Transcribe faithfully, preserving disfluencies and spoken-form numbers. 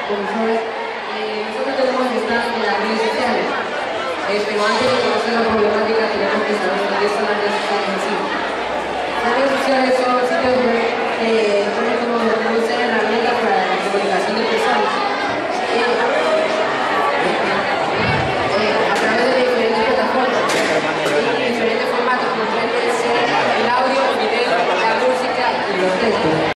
profesores, eh, nosotros tenemos que estar en las redes sociales, eh, pero antes de conocer los problemas